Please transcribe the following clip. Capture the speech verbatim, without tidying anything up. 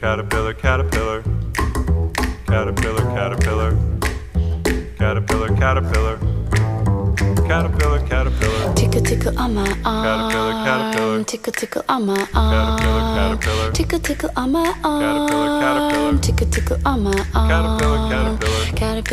Caterpillar, caterpillar, caterpillar, caterpillar, caterpillar, caterpillar, caterpillar, caterpillar, tickle tickle on my caterpillar, caterpillar, arm, tickle tickle on my caterpillar, arm, caterpillar, tickle tickle on my caterpillar, caterpillar, arm, tickle tickle on my arm, caterpillar, caterpillar. caterpillar.